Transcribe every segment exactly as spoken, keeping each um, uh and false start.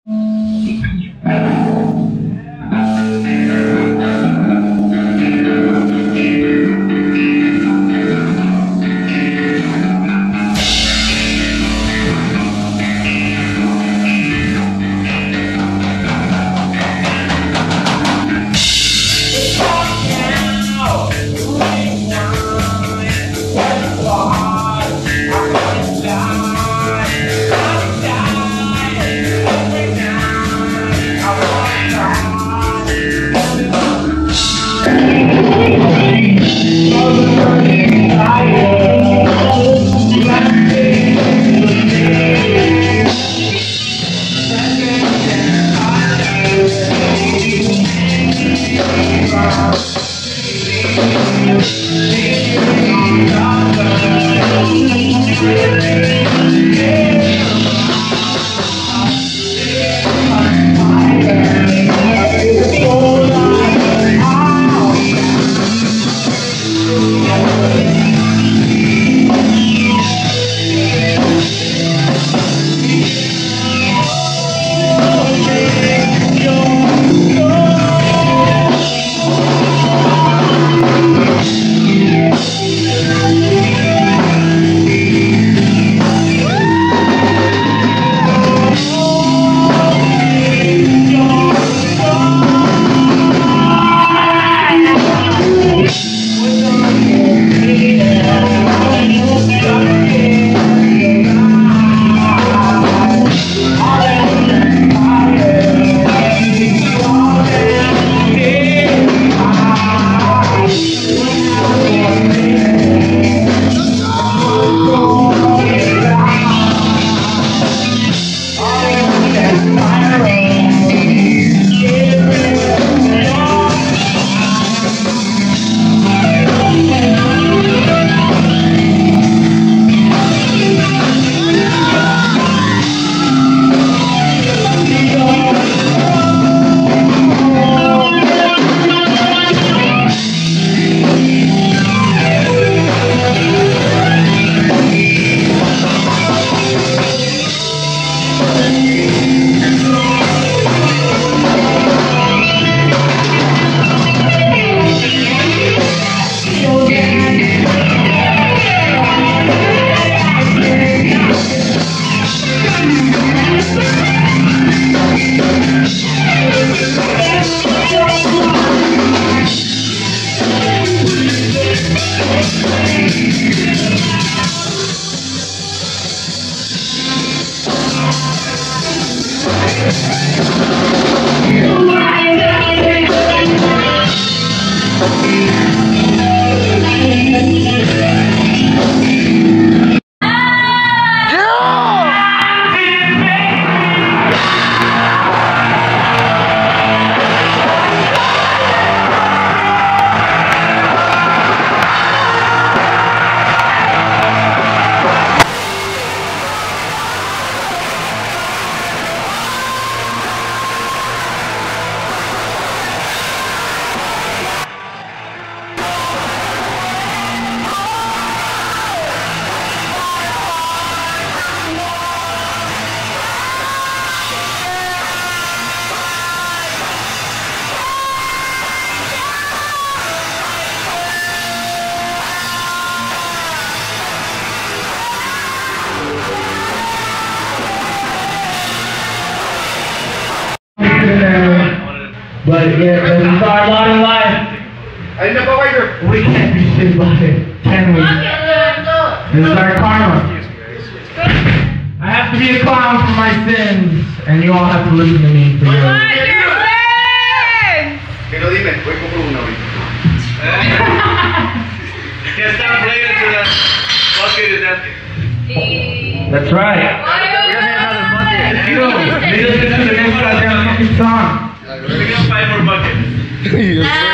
But yeah, this is our lot in life. We can't be shit about it, can we? This is our karma. I have to be a clown for my sins, and you all have to listen to me for yours. What's your sins? Que no dime, voy a comprar una ahorita. Get that later to the bucket is empty. That's right. We don't have another bucket. Let's go. Maybe listen to the next goddamn fucking song. We got five more buckets.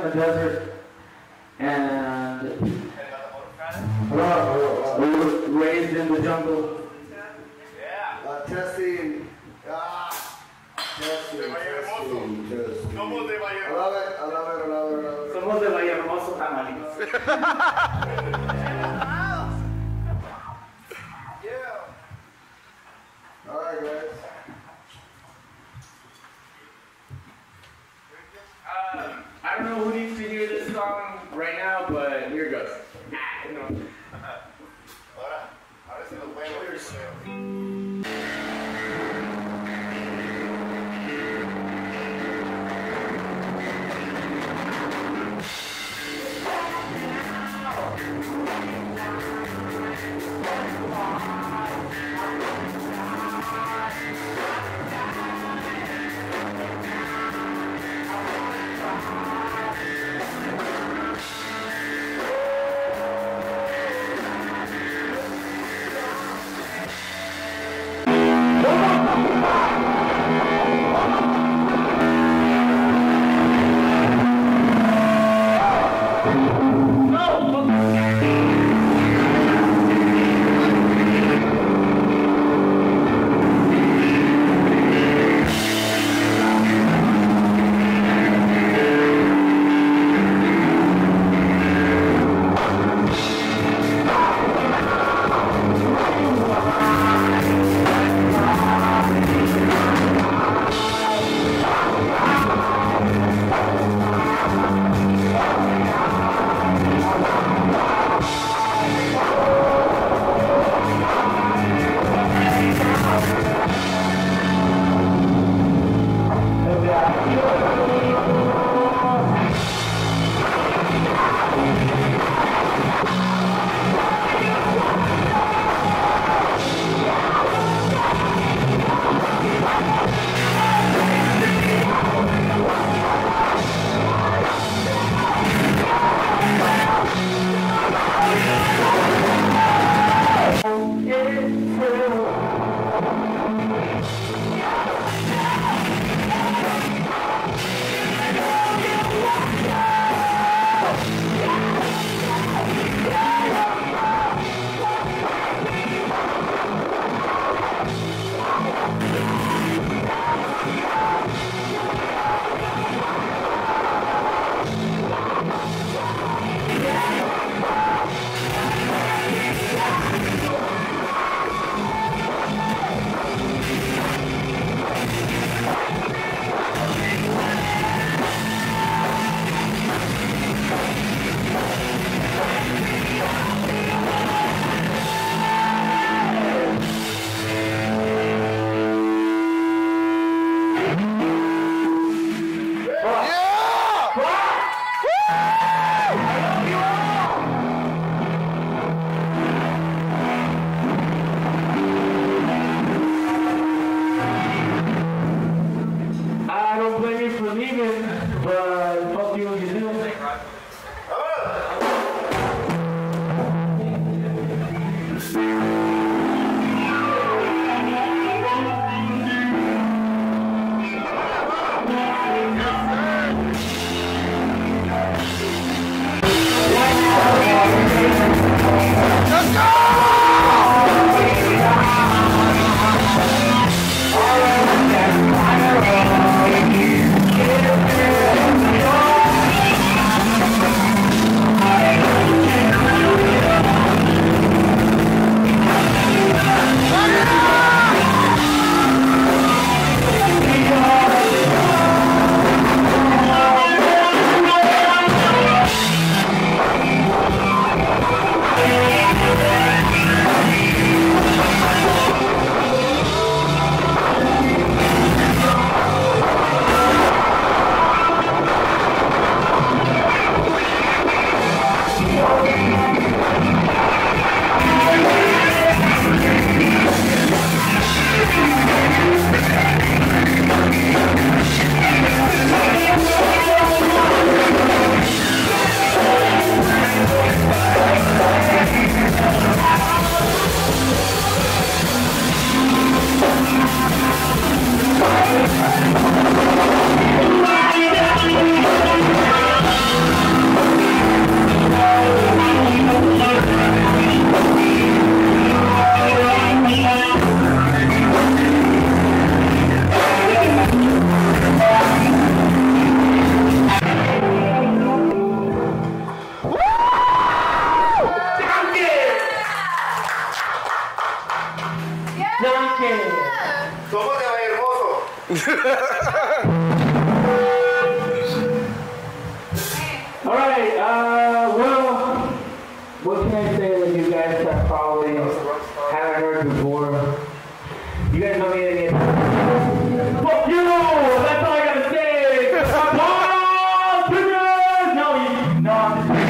in the desert, and well, we were raised in the jungle. Yeah. Uh, testing. Ah. Testing. Testing. Testing. Somos de Valle I love it. I love it. I love it. I love it. Somos de Valle Hermoso, Tamaulipas. Yeah. All right, guys. Uh, I don't know who needs to hear this song right now, but here it goes. Ah, no. Ahora, ahora sí los huevos. Alright, uh, well, what can I say that you guys have probably haven't heard before? You guys don't need any. Fuck you! That's all I gotta say! Paul Trippy! No, you. No, I'm just.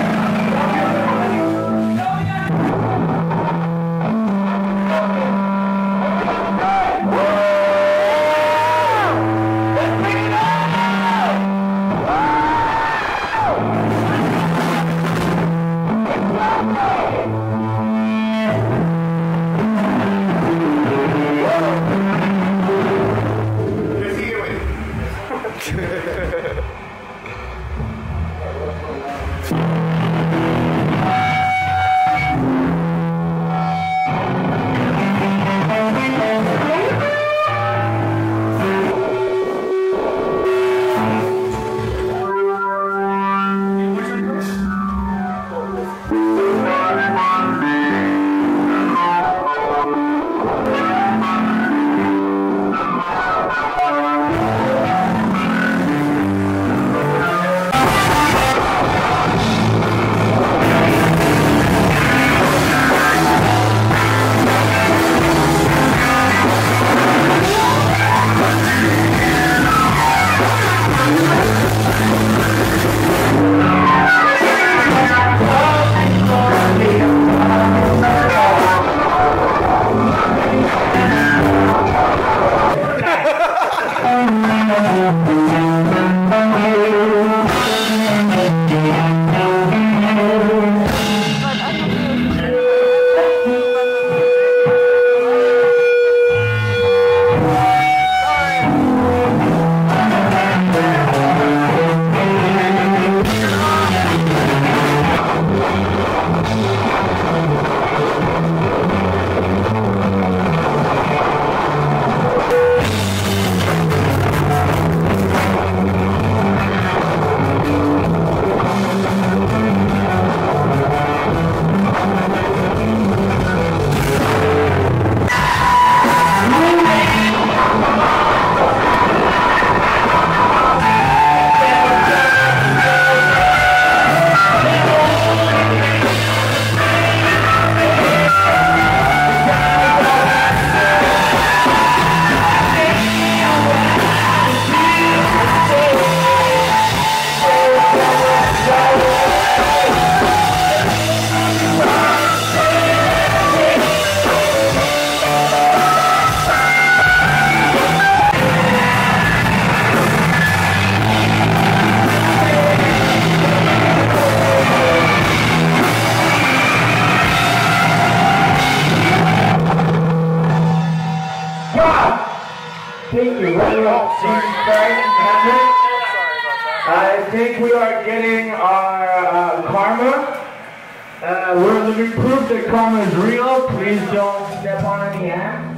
Thank you. Well, I think we are getting our uh, karma. Uh, we're living proof that karma is real. Please don't step on any ants.